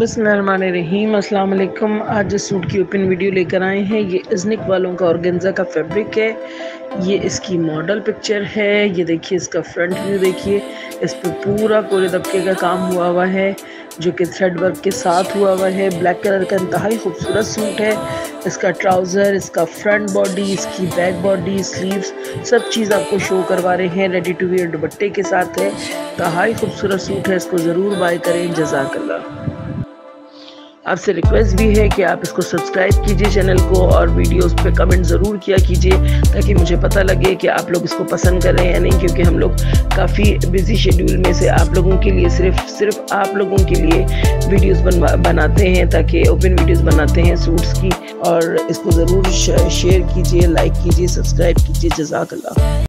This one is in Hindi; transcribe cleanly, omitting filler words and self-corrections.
बिस्मिल्लाहिर्रहमानिर्रहीम, अस्सलाम वालेकुम। आज जिस सूट की ओपन वीडियो लेकर आए हैं ये इज़निक वालों का ऑर्गेन्जा का फैब्रिक है। ये इसकी मॉडल पिक्चर है। ये देखिए इसका फ्रंट व्यू देखिए, इस पर पूरा कोरे दबके का काम हुआ है जो कि थ्रेड वर्क के साथ हुआ है। ब्लैक कलर का इंतहाई खूबसूरत सूट है। इसका ट्राउज़र, इसका फ्रंट बॉडी, इसकी बैक बॉडी, स्लीव्स सब चीज़ आपको शो करवा रहे हैं। रेडी टू वेयर दुपट्टे के साथ है। इंतहाई खूबसूरत सूट है, इसको ज़रूर बाय करें। जज़ाकल्लाह। आपसे रिक्वेस्ट भी है कि आप इसको सब्सक्राइब कीजिए चैनल को, और वीडियोस पे कमेंट ज़रूर किया कीजिए ताकि मुझे पता लगे कि आप लोग इसको पसंद कर रहे हैं या नहीं, क्योंकि हम लोग काफ़ी बिजी शेड्यूल में से आप लोगों के लिए सिर्फ आप लोगों के लिए वीडियोस बनाते हैं, ताकि ओपन वीडियोस बनाते हैं सूट्स की। और इसको ज़रूर शेयर कीजिए, लाइक कीजिए, सब्सक्राइब कीजिए। जज़ाकल्लाह।